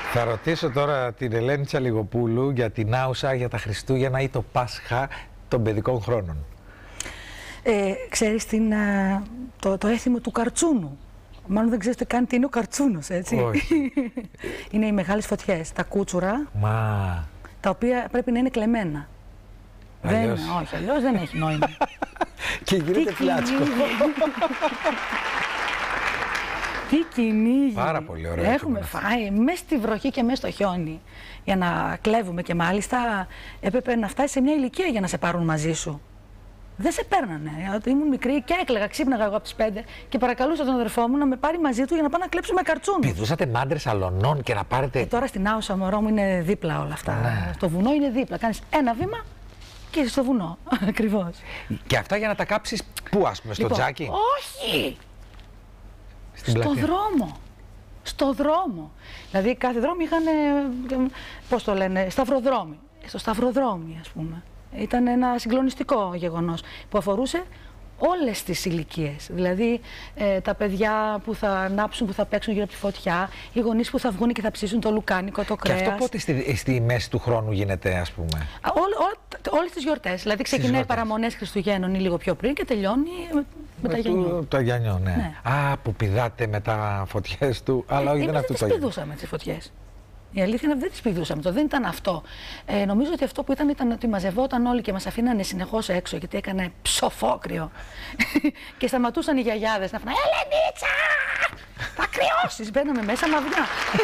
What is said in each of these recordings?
Θα ρωτήσω τώρα την Ελένη Τσαλιγοπούλου για την Άουσα, για τα Χριστούγεννα ή το Πάσχα των παιδικών χρόνων. Ξέρεις το έθιμο του καρτσούνου. Μάλλον δεν ξέρετε καν τι είναι ο καρτσούνος, έτσι. Όχι. Είναι οι μεγάλες φωτιές, τα κούτσουρα, Μα... τα οποία πρέπει να είναι κλεμμένα. Αλλιώς... Όχι, αλλιώς δεν έχει νόημα. Και γίνεται φλιάτσκο. Τι κυνήγι. Πάρα πολύ ωραίο. Έχουμε φάει μέσα στη βροχή και μέσα στο χιόνι για να κλέβουμε, και μάλιστα έπρεπε να φτάσει σε μια ηλικία για να σε πάρουν μαζί σου. Δεν σε παίρνανε. Όταν ήμουν μικρή και έκλαιγα, ξύπναγα εγώ από τις 5 και παρακαλούσα τον αδερφό μου να με πάρει μαζί του για να πάμε να κλέψουμε καρτσούνου. Πηδούσατε μάντρες αλωνών και να πάρετε. Τώρα στην Άουσα, μωρό μου, είναι δίπλα όλα αυτά. Ναι. Στο βουνό είναι δίπλα. Κάνεις ένα βήμα και είσαι στο βουνό. Ακριβώς. Και αυτά για να τα κάψεις πού, ας πούμε, στο Λοιπόν, τζάκι? Όχι! Στην στο πλατεία. δρόμο. Στο δρόμο. Δηλαδή κάθε δρόμο είχαν, πώς το λένε, σταυροδρόμι. Στο σταυροδρόμι, ας πούμε. Ήταν ένα συγκλονιστικό γεγονός που αφορούσε όλες τις ηλικίες. Δηλαδή τα παιδιά που θα ανάψουν, που θα παίξουν γύρω από τη φωτιά, οι γονείς που θα βγουν και θα ψήσουν το λουκάνικο, το κρέας. Και αυτό πότε στη μέση του χρόνου γίνεται, ας πούμε? Όλες τις γιορτές. Δηλαδή ξεκινάει παραμονές Χριστουγέννων ή λίγο πιο πριν και τελειώνει με τα Γιαννιό. Το Γιαννιό, ναι. Ναι. Α, που πηδάτε με τα φωτιές του. Αλλά όχι, δεν αυτό το Εμείς δεν τις πηδούσαμε τις φωτιές. Η αλήθεια είναι ότι δεν τις πηδούσαμε. Δεν ήταν αυτό. Νομίζω ότι αυτό που ήταν ότι μαζευόταν όλοι και μας αφήνανε συνεχώς έξω, γιατί έκανε ψοφόκρυο. Και σταματούσαν οι γιαγιάδες να φωνάνε «Ελενίτσα! Θα κρυώσεις!» Μπαίναμε μέσα μαυριά.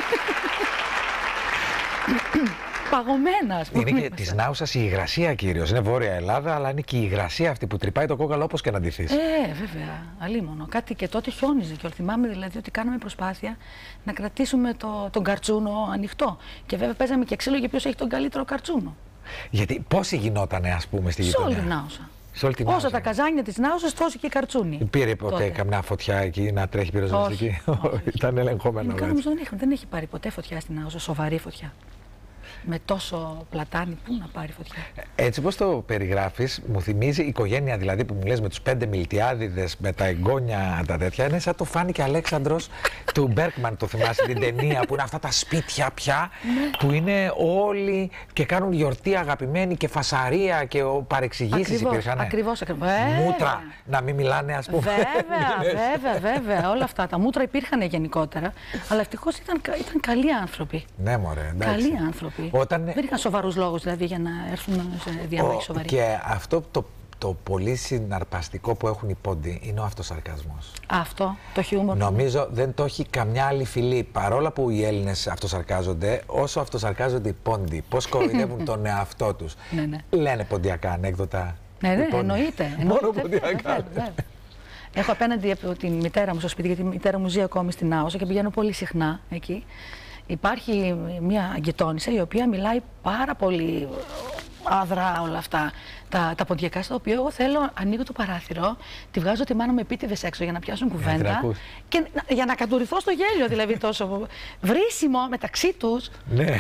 Παγωμένα, ας πούμε. Είναι και της Νάουσας η υγρασία κυρίως. Είναι Βόρεια Ελλάδα, αλλά είναι και η υγρασία αυτή που τρυπάει το κόκαλο όπως και να ντυθείς. Βέβαια. Αλίμονο. Κάτι και τότε χιόνιζε. Και θυμάμαι δηλαδή ότι κάναμε προσπάθεια να κρατήσουμε τον καρτσούνο ανοιχτό. Και βέβαια παίζαμε και ξύλο για ποιος έχει τον καλύτερο καρτσούνο. Γιατί πόσοι γινότανε, ας πούμε, στη γειτονιά? Σε όλη την Άουσα. Σε όλη την Όσα Άουσα. τα καζάνια της Νάουσας, τόσο και η καρτσούνη. Πήρε ποτέ καμιά φωτιά εκεί να τρέχει πυροσβεστική? Ήταν ελεγχόμενο. Νομίζω δεν έχει πάρει ποτέ φωτιά στην Άουσα, σοβαρή φωτιά. Με τόσο πλατάνι, πού να πάρει φωτιά. Έτσι πώς το περιγράφεις, μου θυμίζει η οικογένεια δηλαδή που μου λες με τους 5 Μιλτιάδηδες, με τα εγγόνια τα τέτοια. Είναι σαν το Φάνη Αλέξανδρος του Μπέρκμαν, το θυμάσαι την ταινία, που είναι αυτά τα σπίτια πια, που είναι όλοι και κάνουν γιορτή αγαπημένοι και φασαρία και παρεξηγήσεις υπήρχαν. Ακριβώς. Μούτρα, να μην μιλάνε, ας πούμε. Βέβαια. Όλα αυτά. Τα μούτρα υπήρχαν γενικότερα, αλλά ευτυχώς ήταν καλοί άνθρωποι. Ναι, μωρέ, εντάξει. Καλοί άνθρωποι. Δεν είχαν σοβαρούς λόγους δηλαδή για να έρθουν σε διαμάχη σοβαρή. Και αυτό το πολύ συναρπαστικό που έχουν οι πόντοι είναι ο αυτοσαρκασμός. Αυτό, το χιούμορ. Νομίζω δεν το έχει καμιά άλλη φυλή. Παρόλα που οι Έλληνες αυτοσαρκάζονται, όσο αυτοσαρκάζονται οι πόντοι, πώς κοροϊδεύουν τον εαυτό τους. Ναι. Λένε ποντιακά ανέκδοτα? Ναι, εννοείται. Μόνο ποντιακά. Έχω απέναντι από τη μητέρα μου στο σπίτι, γιατί η μητέρα μου ζει ακόμη στην Άουσα και πηγαίνω πολύ συχνά εκεί. Υπάρχει μια γειτόνισσα η οποία μιλάει πάρα πολύ άδρα όλα αυτά τα ποντιακά, στα οποία εγώ θέλω, ανοίγω το παράθυρο, τη βγάζω τη μάνα μου επίτηδες έξω για να πιάσουν κουβέντα και για να κατουρηθώ στο γέλιο, δηλαδή τόσο βρίσιμο μεταξύ τους. Ναι.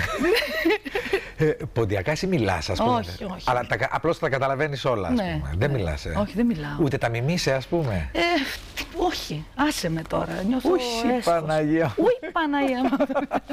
Ποντιακά εσύ μιλάς, ας πούμε? Όχι. Αλλά απλώς τα καταλαβαίνεις όλα, ας πούμε. Δεν μιλάς. Όχι, δεν μιλάω. Ούτε τα μιμείσαι, ας πούμε? Όχι, άσε με τώρα. Νιώθω Όχι, Παναγία. Ουι, Παναγία μου.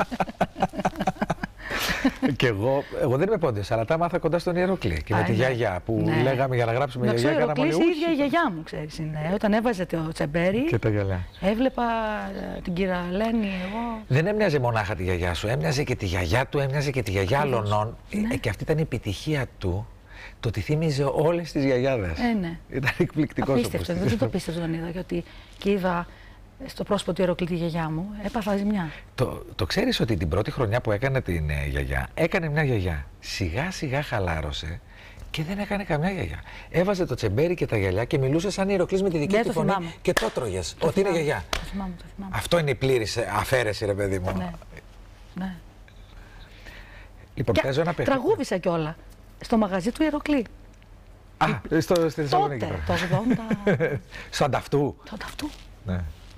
Και εγώ δεν είμαι πόντιος, αλλά τα μάθα κοντά στον Ηρακλή και με τη γιαγιά που λέγαμε για να γράψουμε γιαγιά. Ο Ηρακλής, η ίδια η γιαγιά μου, ξέρεις, είναι. Όταν έβαζε το τσεμπέρι και τα γυαλιά. Έβλεπα την κυραλένη εγώ. Δεν έμοιαζε μονάχα τη γιαγιά σου, έμοιαζε και τη γιαγιά του, έμοιαζε και τη γιαγιά αλωνών. Και αυτή ήταν η επιτυχία του, το ότι θύμιζε όλες τις γιαγιάδες. Ναι. Ήταν εκπληκτικός. Απίστευτο, δεν το πίστευα τον είδα, γιατί και είδα στο πρόσωπο του Ηρακλή τη γιαγιά μου, έπαθα ζημιά. Το ξέρεις ότι την πρώτη χρονιά που έκανε την γιαγιά, έκανε μια γιαγιά. Σιγά σιγά χαλάρωσε και δεν έκανε καμιά γιαγιά. Έβαζε το τσεμπέρι και τα γυαλιά και μιλούσε σαν Ηρακλής με τη δική του φωνή και το τρώγες. Ότι είναι γιαγιά. Το θυμάμαι. Αυτό είναι η πλήρης αφαίρεση, ρε παιδί μου. Ναι. Λοιπόν, παίζω ένα παιχνίδι. Τραγούδισα κιόλα στο μαγαζί του Ηρακλή. Στη Θεσσαλονίκη. Το 80. Σαν ταυτού. Ναι.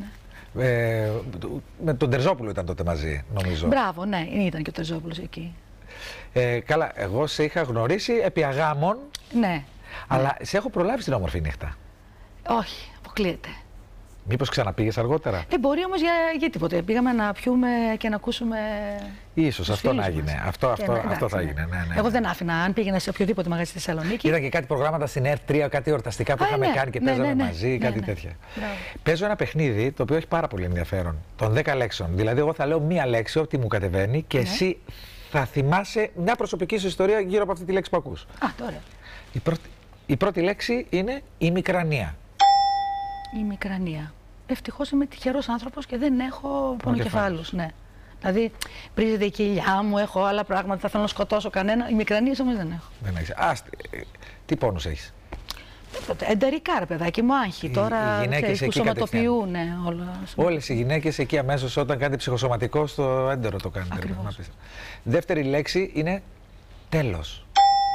Με τον Τερζόπουλο ήταν τότε μαζί, νομίζω. Μπράβο, ναι, ήταν και ο Τερζόπουλος εκεί. Καλά, εγώ σε είχα γνωρίσει επί αγάμων. Ναι. Αλλά σε έχω προλάβει στην όμορφη νύχτα. Όχι, αποκλείεται. Μήπως ξαναπήγες αργότερα? Μπορεί όμως για τίποτε. Πήγαμε να πιούμε και να ακούσουμε. Ίσως αυτό να έγινε. Αυτό θα έγινε. Ναι. Εγώ δεν άφηνα. Αν πήγαινα σε οποιοδήποτε μαγαζί στη Θεσσαλονίκη. Είδα και κάτι προγράμματα στην ΕΡΤ3, κάτι εορταστικά που είχαμε κάνει και παίζαμε μαζί, κάτι τέτοια. Παίζω ένα παιχνίδι το οποίο έχει πάρα πολύ ενδιαφέρον. Των 10 λέξεων. Δηλαδή, εγώ θα λέω μία λέξη, ό,τι μου κατεβαίνει, και εσύ θα θυμάσαι μια προσωπική σου ιστορία γύρω από αυτή τη λέξη που ακούς. Τώρα. Η πρώτη λέξη είναι η μικρανία. Η μικρανία. Ευτυχώς είμαι τυχερός άνθρωπος και δεν έχω πονοκεφάλους. Ναι. Δηλαδή, πρίζεται η κοιλιά μου, έχω άλλα πράγματα, θα θέλω να σκοτώσω κανένα. Οι μικρανίες όμως δεν έχω. Δεν έχεις. Τι πόνους έχεις? Εντερικά, ρε παιδάκι μου, άγχη. Τώρα που σωματοποιούν όλα. Όλες οι γυναίκες εκεί αμέσως όταν κάνετε ψυχοσωματικό στο έντερο το κάνετε. Ακριβώς. Δεύτερη λέξη είναι τέλος.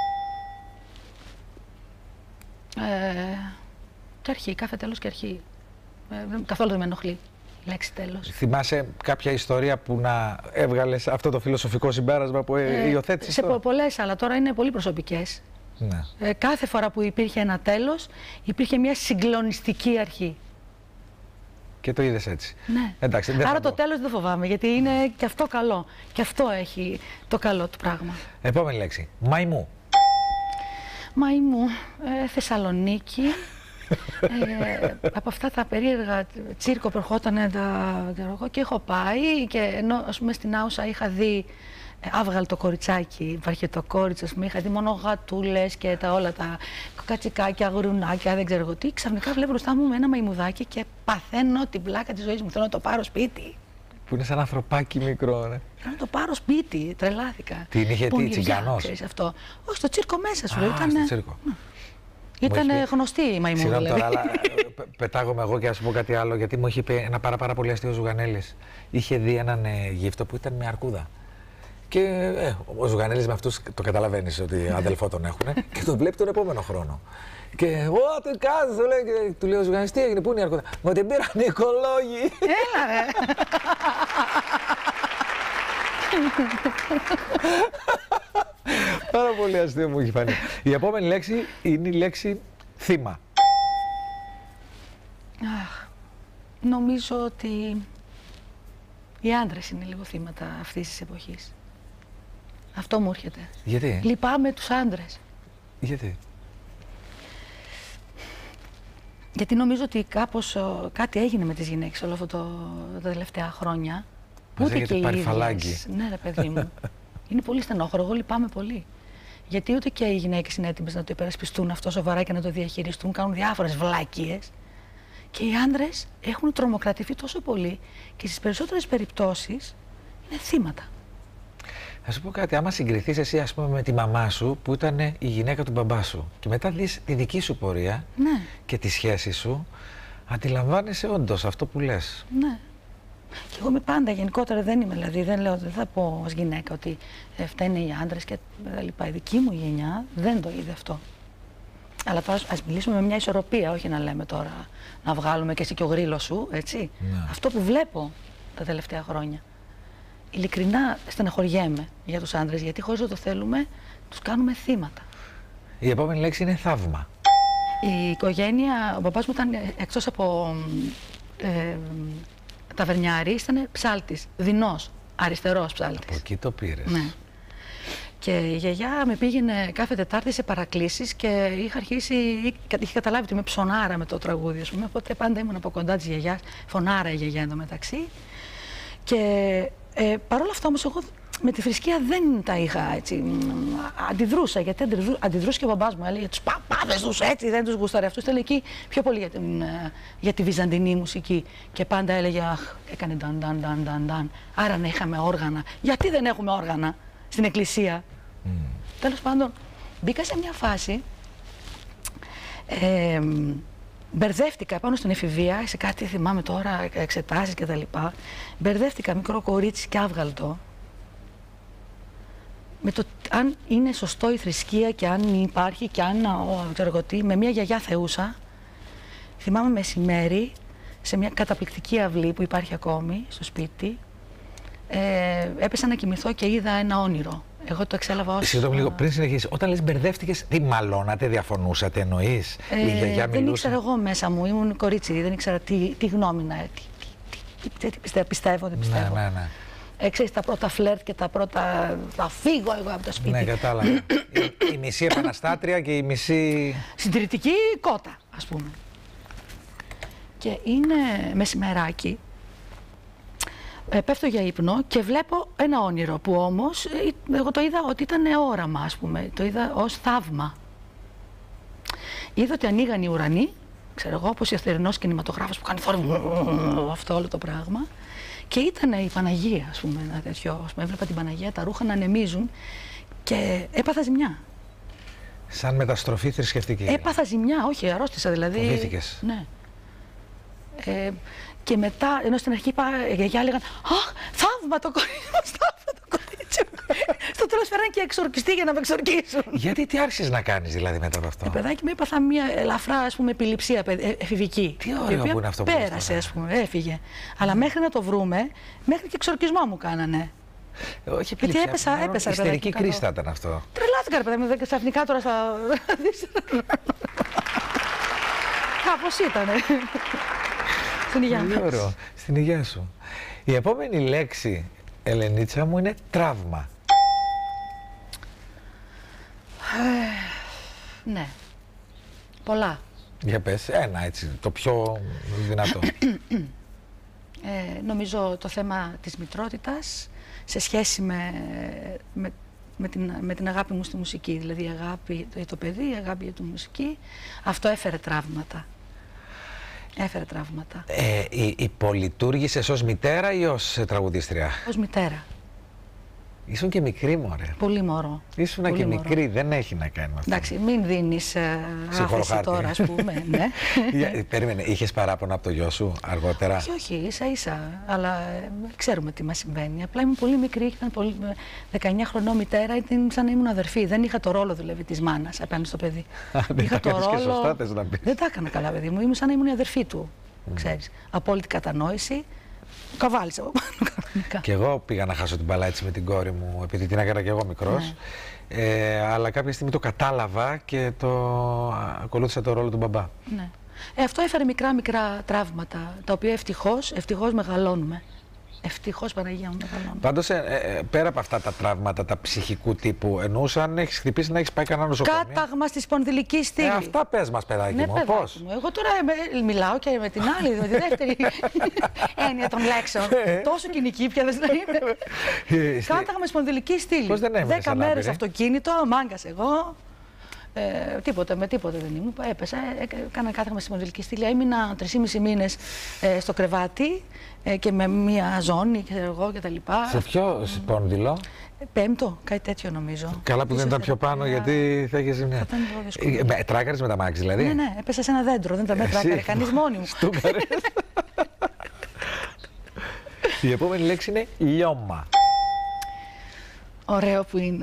Και αρχή, κάθε τέλος και αρχή. Καθόλου δεν με ενοχλεί η λέξη τέλος. Θυμάσαι κάποια ιστορία που να έβγαλες αυτό το φιλοσοφικό συμπέρασμα που υιοθέτησες? Σε πολλές, αλλά τώρα είναι πολύ προσωπικές. Ναι. Κάθε φορά που υπήρχε ένα τέλος, υπήρχε μια συγκλονιστική αρχή. Και το είδες έτσι. Ναι. Εντάξει, άρα το τέλος δεν φοβάμαι, γιατί είναι και αυτό καλό. Και αυτό έχει το καλό του πράγμα. Επόμενη λέξη. Μαϊμού. Μαϊμού. Θεσσαλονίκη. Από αυτά τα περίεργα τσίρκο που ερχόταν και έχω πάει και ενώ ας πούμε στην Άουσα είχα δει άβγαλτο κοριτσάκι, υπάρχει το κόριτσο, ας πούμε, είχα δει μόνο γατούλες και όλα τα κατσικάκια, γουρουνάκια, δεν ξέρω τι. Ξαφνικά βλέπω μπροστά μου ένα μαϊμουδάκι και παθαίνω την πλάκα της ζωής μου. Θέλω να το πάρω σπίτι. Που είναι σαν ανθρωπάκι μικρό, ναι. Θέλω να το πάρω σπίτι, τρελάθηκα. Την είχε τι, τσιγκανός? Αυτό. Όχι, στο τσίρκο μέσα σου. Στο τσίρκο. Ήταν γνωστή η μαϊμού. Συγγνώμη τώρα, αλλά πετάγομαι εγώ και να σου πω κάτι άλλο, γιατί μου είχε πει ένα πάρα πολύ αστείο Ζουγανέλης. Είχε δει έναν γύφτο που ήταν με αρκούδα. Και ο Ζουγανέλης με αυτούς το καταλαβαίνεις ότι αδελφό τον έχουν και τον βλέπει τον επόμενο χρόνο. Και τι κάνεις, του λέει, του λέει ο Ζουγανέλης, τι έγινε, πού είναι η αρκούδα? Μου την πήραν οι οικολόγοι. Έλα ρε. Πάρα πολύ αστείο μου έχει φανεί. Η επόμενη λέξη είναι η λέξη θύμα. Νομίζω ότι οι άντρες είναι λίγο θύματα αυτής της εποχής. Αυτό μου έρχεται. Γιατί? Λυπάμαι τους άντρες. Γιατί? Γιατί νομίζω ότι κάπως κάτι έγινε με τις γυναίκες όλο αυτό τα τελευταία χρόνια. Ούτε και οι ίδιες. Ναι ρε παιδί μου. Είναι πολύ στενόχωρο, εγώ λυπάμαι πολύ. Γιατί ούτε και οι γυναίκες είναι έτοιμες να το υπερασπιστούν αυτό σοβαρά και να το διαχειριστούν, κάνουν διάφορες βλάκιες. Και οι άντρες έχουν τρομοκρατηθεί τόσο πολύ και στις περισσότερες περιπτώσεις είναι θύματα. Θα σου πω κάτι, άμα συγκριθείς εσύ ας πούμε με τη μαμά σου που ήταν η γυναίκα του μπαμπά σου και μετά δεις τη δική σου πορεία και τη σχέση σου, αντιλαμβάνεσαι όντως αυτό που λες. Ναι. Και εγώ είμαι πάντα γενικότερα, δεν είμαι, δηλαδή δεν λέω, δεν θα πω ως γυναίκα ότι φταίνε οι άντρες και τα λοιπά. Η δική μου γενιά δεν το είδε αυτό. Αλλά τώρα ας μιλήσουμε με μια ισορροπία, όχι να λέμε τώρα να βγάλουμε και εσύ και ο γρίλος σου, έτσι. Ναι. Αυτό που βλέπω τα τελευταία χρόνια. Ειλικρινά στεναχωριέμαι για τους άντρες, γιατί χωρίς να το θέλουμε τους κάνουμε θύματα. Η επόμενη λέξη είναι θαύμα. Η οικογένεια, ο παπάς μου ήταν εκτός από ταβερνιάρης, ήταν ψάλτης, δεινός, αριστερός ψάλτης. Από εκεί το πήρες. Ναι. Και η γιαγιά με πήγαινε κάθε Τετάρτη σε παρακλήσεις και είχε καταλάβει ότι είμαι ψωνάρα με το τραγούδι, ας πούμε, οπότε πάντα ήμουν από κοντά της γιαγιάς, φωνάρα η γιαγιά εντωμεταξύ. Και παρόλα αυτά όμως εγώ με τη θρησκεία δεν τα είχα έτσι, αντιδρούσα, γιατί αντιδρούσε και ο μπαμπάς μου, έλεγε τους παπάδες τους έτσι, δεν τους γούσταρε αυτούς, θέλει εκεί πιο πολύ για τη βυζαντινή μουσική και πάντα έλεγε αχ, έκανε νταν, άρα να είχαμε όργανα. Γιατί δεν έχουμε όργανα στην εκκλησία? Τέλος πάντων, μπήκα σε μια φάση, μπερδεύτηκα πάνω στην εφηβεία, σε κάτι θυμάμαι τώρα, εξετάσεις και τα λοιπά. Μπερδεύτηκα μικρό κορίτσι και άβγαλτο με το αν είναι σωστό η θρησκεία και αν υπάρχει και αν, ξέρω εγώ τι, με μια γιαγιά θεούσα. Θυμάμαι μεσημέρι, σε μια καταπληκτική αυλή που υπάρχει ακόμη στο σπίτι, έπεσα να κοιμηθώ και είδα ένα όνειρο. Εγώ το εξέλαβα ως... Συγγνώμη λίγο, πριν συνεχίσεις, όταν λες μπερδεύτηκες, τι μαλώνατε, διαφωνούσατε, εννοείς, η γιαγιά μιλούσε? Δεν ήξερα εγώ μέσα μου, ήμουν κορίτσι, δεν ήξερα τι γνώμη να... Τι πιστεύω, δεν πιστεύω. Ναι. Ξέρεις, τα πρώτα φλερτ και τα πρώτα... Θα φύγω εγώ από το σπίτι. Ναι, κατάλαβα. Η μισή επαναστάτρια και η μισή... Συντηρητική κότα, ας πούμε. Και είναι μεσημεράκι, πέφτω για ύπνο και βλέπω ένα όνειρο που όμως εγώ το είδα ότι ήταν όραμα, ας πούμε. Το είδα ως θαύμα. Είδα ότι ανοίγαν οι ουρανοί, ξέρω εγώ, όπως ο θερινός κινηματογράφος που κάνει θόρυβο, αυτό όλο το πράγμα. Και ήταν η Παναγία, ας πούμε, ένα τέτοιο. Ας πούμε, έβλεπα την Παναγία, τα ρούχα να ανεμίζουν και έπαθα ζημιά. Σαν μεταστροφή θρησκευτική. Έπαθα ζημιά, όχι, αρρώστησα δηλαδή. Φοβήθηκες? Ναι. Και μετά, ενώ στην αρχή είπα, η γιαγιά έλεγαν «Αχ, θαύμα το κορίτσι μου, θαύμα το κορίτσι μου». Στο τέλος φέραν και εξορκιστή για να με εξορκίσουν. Γιατί τι άρχισες να κάνεις δηλαδή μετά από αυτό? Παιδάκι μου, έπαθα μια ελαφρά, ας πούμε, επιληψία εφηβική. Τι ωραίο που είναι αυτό που πέρασε, ας πούμε, έφυγε. Αλλά μέχρι να το βρούμε, μέχρι και εξορκισμό μου κάνανε. Όχι, γιατί έπεσα. Ιστερική κρίση θα ήταν αυτό. Τρελάθηκα, ρε παιδάκι μου, ξαφνικά τώρα θα... Κάπως ήτανε. Στην υγεία μας. Ωραίο. Στην υγεία σου. Η επόμενη λέξη, Ελενίτσα μου, είναι τραύμα. Ναι. Πολλά. Για πες, ένα έτσι, το πιο δυνατό. Νομίζω το θέμα της μητρότητας σε σχέση με την αγάπη μου στη μουσική. Δηλαδή η αγάπη για το παιδί, η αγάπη για τη μουσική. Αυτό έφερε τραύματα. Έφερε τραύματα. Υπολειτούργησες ως μητέρα ή ως τραγουδίστρια? Ως μητέρα. Ήσουν και μικρή, μωρέ. Πολύ μωρό. Ήσουν και μικρή, δεν έχει να κάνει με αυτό. Εντάξει, μην δίνεις άφεση τώρα, ας πούμε. Ναι. Περίμενε, είχες παράπονα από το γιο σου αργότερα? Όχι, όχι, ίσα-ίσα. Αλλά ξέρουμε τι μας συμβαίνει. Απλά ήμουν πολύ μικρή, ήταν 19 χρονών μητέρα, ήταν σαν να ήμουν αδερφή. Δεν είχα το ρόλο δηλαδή της μάνας απέναντι στο παιδί. Είχα το ρόλο. Και σωστά, θες να πεις. Δεν τα έκανα καλά, παιδί μου. Ήμουν σαν να ήμουν η αδερφή του. Ξέρεις. Απόλυτη κατανόηση. Καβάλισα εγώ πάνω κανονικά. Και εγώ πήγα να χάσω την μπαλά έτσι με την κόρη μου, επειδή την έκανα και εγώ μικρός. Ναι. Αλλά κάποια στιγμή το κατάλαβα και ακολούθησα το ρόλο του μπαμπά. Ναι. Αυτό έφερε μικρά τραύματα, τα οποία ευτυχώς μεγαλώνουμε. Ευτυχώς, Παναγία μου, μεγαλώνουμε. Πάντως, πέρα από αυτά τα τραύματα, τα ψυχικού τύπου, εννοούσα αν έχεις χτυπήσει να έχεις πάει κανένα νοσοκομείο. Κάταγμα στη σπονδυλική στήλη. Αυτά πες μας, παιδάκι ναι, μου. παιδάκι Πώς? μου. Εγώ τώρα μιλάω και με την άλλη, με τη δεύτερη έννοια των λέξεων. Τόσο κοινική πια δεν είμαι. Κάταγμα σπονδυλική στήλη. Πώς δεν έμεινες 10 μέρες αυτοκίνητο, μάγκας εγώ. Με τίποτα δεν ήμουν. Έπεσα, έκανα κάθαρμα στη σπονδυλική στήλη. Έμεινα 3,5 μήνες στο κρεβάτι και με μία ζώνη και εγώ κτλ. Σε ποιο σπόνδυλο? 5ο, κάτι τέτοιο νομίζω. Καλά που δεν ήταν πιο πάνω, γιατί θα είχε ζημιά. Τράκαρες με τα μάξι, δηλαδή? Ναι, έπεσα σε ένα δέντρο, δεν τα μέτρακαρε κανείς μόνη μου. Στούκαρες. Η επόμενη λέξη είναι λιώμα. Ωραίο που είναι.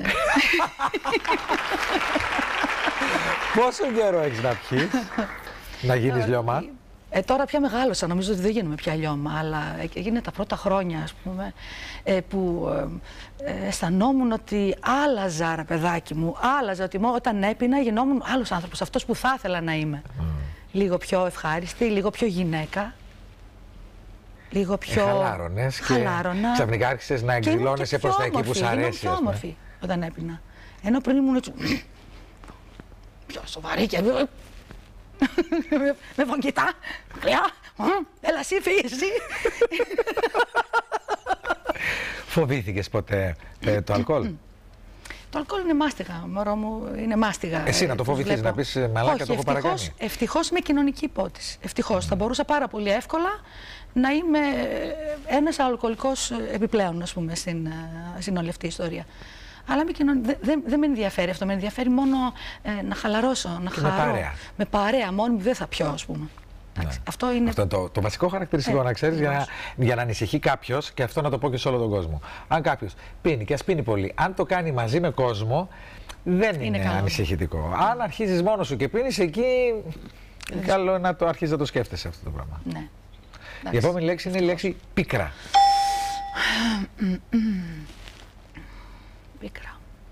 Πόσο καιρό έχεις να πιείς να γίνεις λιώμα? Τώρα πια μεγάλωσα, νομίζω ότι δεν γίνομαι πια λιώμα, αλλά έγινε τα πρώτα χρόνια, ας πούμε, που αισθανόμουν ότι άλλαζα, ρε παιδάκι μου, άλλαζα, ότι όταν έπινα γινόμουν άλλος άνθρωπος, αυτός που θα ήθελα να είμαι. Λίγο πιο ευχάριστη, λίγο πιο γυναίκα. Λίγο πιο... Χαλάρωνες και ξαφνικά άρχισες να εκδηλώνεσαι προς τα εκεί που σ' αρέσει. Ήμουν πιο όμορφη όταν έπινα. Ενώ πριν ήμουν έτσι... πιο σοβαρή και... με βογγητά, κλιά, έλα εσύ, φύγε εσύ. Φοβήθηκες ποτέ το αλκοόλ? Το αλκοόλ είναι μάστιγα, μωρό μου, είναι μάστιγα. Εσύ να το φοβηθείς, να πεις μαλάκα, το έχω παρακάνει? Ευτυχώς είμαι κοινωνική υπότης. Ευτυχώς. Θα μπορούσα πάρα πολύ εύκολα να είμαι ένας αλκοολικός επιπλέον, ας πούμε, στην όλη αυτή η ιστορία. Αλλά δεν με ενδιαφέρει αυτό. Με ενδιαφέρει μόνο να χαλαρώσω, να χαρώ. Με παρέα, μόνη μου δεν θα πιω, ας πούμε. Ναι. Αυτό είναι το βασικό χαρακτηριστικό, να ξέρεις, για να ανησυχεί κάποιος, και αυτό να το πω και σε όλο τον κόσμο. Αν κάποιος πίνει, και ας πίνει πολύ, αν το κάνει μαζί με κόσμο, δεν είναι ανησυχητικό. Αν αρχίζεις μόνος σου και πίνεις, εκεί καλό να το αρχίζεις να το σκέφτεσαι αυτό το πράγμα. Ναι. Η επόμενη λέξη είναι η λέξη πίκρα. Πίκρα.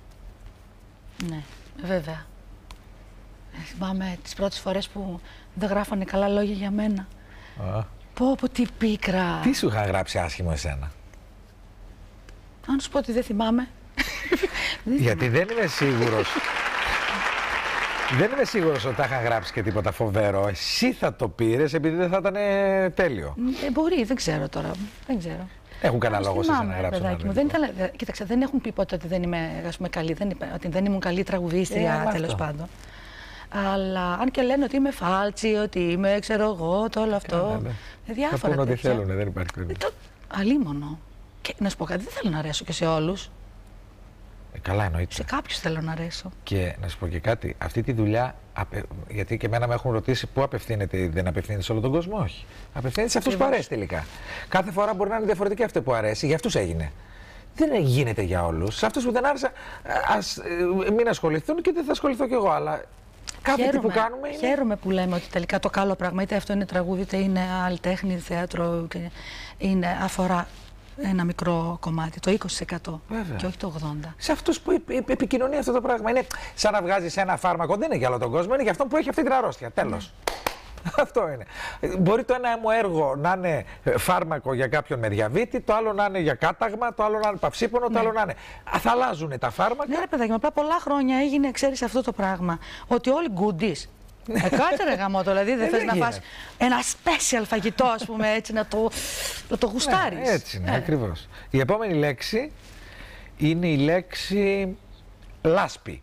Ναι, βέβαια. Θυμάμαι τις πρώτες φορές που δεν γράφανε καλά λόγια για μένα. Πω τι πίκρα. Τι σου είχα γράψει άσχημο εσένα? Αν σου πω ότι δεν θυμάμαι. Γιατί δεν είμαι σίγουρος. Δεν είμαι σίγουρος ότι τα είχα γράψει και τίποτα φοβερό. Εσύ θα το πήρες επειδή δεν θα ήταν τέλειο. Μπορεί, δεν ξέρω τώρα. Δεν ξέρω. Έχουν κανένα λόγο σε να γράψουν. Κοίταξε, δεν έχουν πει ποτέ ότι δεν είμαι καλή. Ότι δεν ήμουν καλή τραγουδίστρια, τέλος πάντων. Αλλά αν και λένε ότι είμαι φάλτσι, ότι είμαι, ξέρω εγώ, το όλο αυτό. Διάφορα. Θα πούν ό,τι θέλουν, δεν υπάρχει περίπτωση. Αλίμονο. Και να σου πω κάτι, δεν θέλω να αρέσω και σε όλους. Καλά, εννοείται. Σε κάποιους θέλω να αρέσω. Και να σου πω και κάτι, αυτή τη δουλειά, γιατί και εμένα με έχουν ρωτήσει πού απευθύνεται, δεν απευθύνεται σε όλο τον κόσμο, όχι. Απευθύνεται σε αυτούς που αρέσει τελικά. Κάθε φορά μπορεί να είναι διαφορετική αυτό που αρέσει, για αυτούς έγινε. Δεν γίνεται για όλους. Σε αυτούς που δεν άρεσε, μην ασχοληθούν και δεν θα ασχοληθώ κι εγώ, αλλά κάθε τι που κάνουμε είναι... Χαίρομαι που λέμε ότι τελικά το καλό πράγμα, είτε αυτό είναι τραγούδι, είτε είναι άλλη τέχνη, θέατρο, αφορά ένα μικρό κομμάτι, το 20%. Βέβαια. Και όχι το 80%. Σε αυτούς που επικοινωνεί αυτό το πράγμα. Είναι σαν να βγάζεις ένα φάρμακο, δεν είναι για όλο τον κόσμο, είναι για αυτόν που έχει αυτή την αρρώστια. Τέλος. Αυτό είναι. Μπορεί το ένα μου έργο να είναι φάρμακο για κάποιον με διαβήτη, το άλλο να είναι για κάταγμα, το άλλο να είναι παυσίπονο, το άλλο να είναι. Θα αλλάζουν τα φάρμακα. Ναι, ρε παιδάκι, απλά πολλά χρόνια έγινε, ξέρεις, αυτό το πράγμα. Ότι όλοι goodies. Κάτσε ρε γαμώτο, δηλαδή δεν θες να φας ένα special φαγητό, ας πούμε, έτσι, να το γουστάρεις. Ναι, έτσι είναι, ακριβώς. Η επόμενη λέξη είναι η λέξη λάσπη.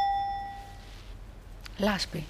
Λάσπη.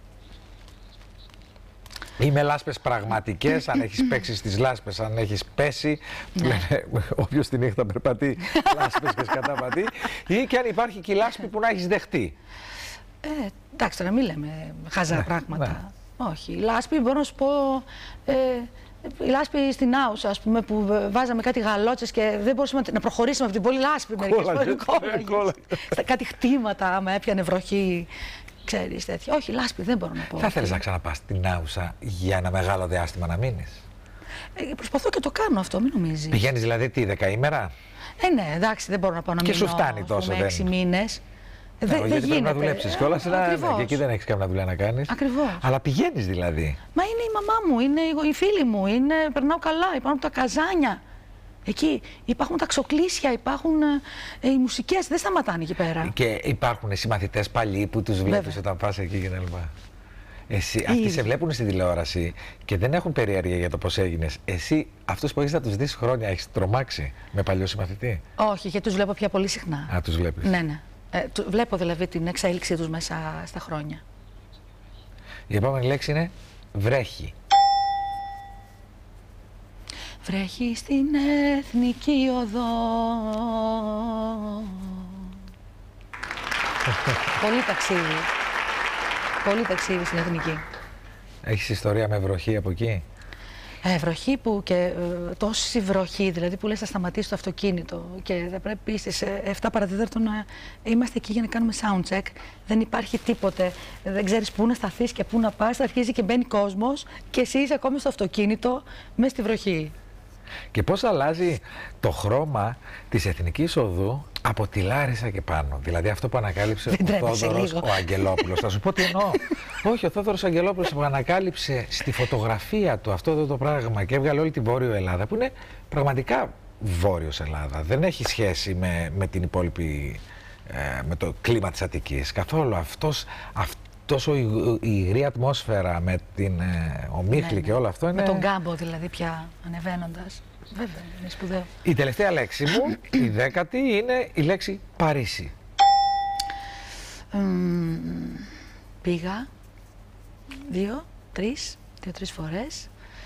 Ή με λάσπες πραγματικές, αν έχεις παίξει στις λάσπες, αν έχεις πέσει, που λένε όποιος τη νύχτα περπατεί, λάσπες και σκαταπατεί, ή και αν υπάρχει και η λάσπη που να έχεις δεχτεί. Εντάξει, τώρα μην λέμε χαζά πράγματα. Όχι. Η λάσπη, μπορώ να σου πω, η λάσπη στην Άουσα, ας πούμε, που βάζαμε κάτι γαλότσες και δεν μπορούσαμε να προχωρήσουμε από την πολύ λάσπη μερικές φορές. Κάτι χτήματα, άμα έπιανε βροχή, ξέρεις, τέτοια. Όχι, λάσπη δεν μπορώ να πω. Θα θέλεις να ξαναπάς στην Άουσα για ένα μεγάλο διάστημα να μείνεις? Προσπαθώ και το κάνω αυτό, μην νομίζεις. Πηγαίνεις δηλαδή τι, 10 ημέρα? Ναι, εντάξει, δεν μπορώ να πάω να μείνω. Και σου φτάνει τόσο, 6 μήνες. Γιατί πρέπει να δουλέψεις κιόλας, και εκεί δεν έχεις καμιά δουλειά να κάνεις. Ακριβώς. Αλλά πηγαίνεις δηλαδή. Μα είναι η μαμά μου, είναι οι φίλοι μου, περνάω καλά, υπάρχουν τα καζάνια. Εκεί υπάρχουν τα ξοκλήσια, υπάρχουν οι μουσικές, δεν σταματάνε εκεί πέρα. Και υπάρχουν συμμαθητές παλιοί που τους βλέπεις όταν πας εκεί κτλ. Αυτοί σε βλέπουν στην τηλεόραση και δεν έχουν περιέργεια για το πώς έγινες. Εσύ, αυτούς που έχεις να τους δεις χρόνια, έχεις τρομάξει με παλιό συμμαθητή? Όχι, γιατί τους βλέπω πια πολύ συχνά. Α, τους βλέπεις. Ναι. Βλέπω δηλαδή την εξέλιξή τους μέσα στα χρόνια. Η επόμενη λέξη είναι βρέχει. Βρέχει στην Εθνική Οδό. Πολύ ταξίδι. Πολύ ταξίδι στην Εθνική. Έχεις ιστορία με βροχή από εκεί? Βροχή που και τόση βροχή, δηλαδή που λες θα σταματήσει το αυτοκίνητο και θα πρέπει στις 7 παρατέταρτο να είμαστε εκεί για να κάνουμε soundcheck. Δεν υπάρχει τίποτε, δεν ξέρεις πού να σταθείς και πού να πας, αρχίζει και μπαίνει κόσμος και εσύ είσαι ακόμη στο αυτοκίνητο μέσα στη βροχή. Και πώς αλλάζει το χρώμα της Εθνικής Οδού από τη Λάρισα και πάνω. Δηλαδή αυτό που ανακάλυψε ο Θόδωρος ο Αγγελόπουλος. Θα σου πω τι εννοώ. Όχι, ο Θόδωρος Αγγελόπουλος που ανακάλυψε στη φωτογραφία του αυτό εδώ το πράγμα και έβγαλε όλη τη Βόρειο Ελλάδα, που είναι πραγματικά Βόρειος Ελλάδα. Δεν έχει σχέση με την υπόλοιπη, με το κλίμα της Αττικής. Καθόλου τόσο η υγρή ατμόσφαιρα με την ομίχλη και όλο αυτό είναι... Με τον κάμπο δηλαδή πια ανεβαίνοντας. Βέβαια, είναι σπουδαίο. Η τελευταία λέξη μου, η 10η, είναι η λέξη Παρίσι. Πήγα 2-3 φορές.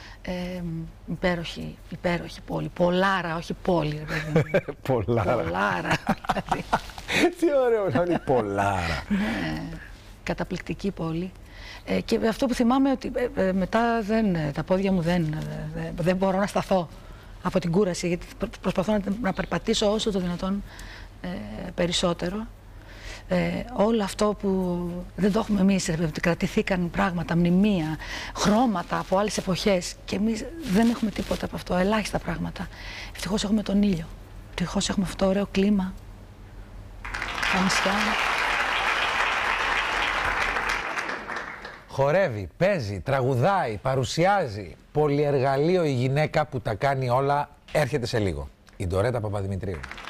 Υπέροχη πόλη. Πολάρα, όχι πόλη. Πολάρα. Πολάρα. Τι ωραίο να είναι Πολάρα. Ναι. Καταπληκτική πόλη. Και αυτό που θυμάμαι ότι μετά τα πόδια μου δεν μπορώ να σταθώ από την κούραση, γιατί προσπαθώ να περπατήσω όσο το δυνατόν περισσότερο. Όλο αυτό που δεν το έχουμε εμείς, κρατηθήκαν πράγματα, μνημεία, χρώματα από άλλες εποχές και εμείς δεν έχουμε τίποτα από αυτό, ελάχιστα πράγματα. Ευτυχώς έχουμε τον ήλιο, ευτυχώς έχουμε αυτό το ωραίο κλίμα, τα νησιά. Χορεύει, παίζει, τραγουδάει, παρουσιάζει. Πολυεργαλείο η γυναίκα που τα κάνει όλα. Έρχεται σε λίγο. Η Ντορέτα Παπαδημητρίου.